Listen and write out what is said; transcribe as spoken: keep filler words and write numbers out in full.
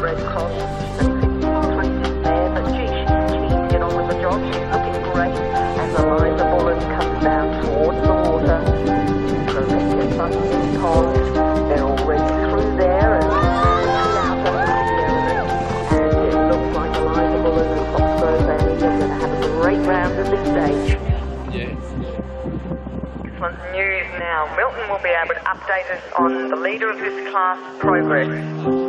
Red Cross. She's only fifty-three there, but gee, she's keen to get on with the job. She's looking great. As Eliza Bullen comes down towards the water, Rebecca Sutton pond, they're already through there and out over the element. And it looks like Eliza Bullen and Foxgrove Annie are going to have a great round at this stage. Yes. Excellent news now. Milton will be able to update us on the leader of this class progress.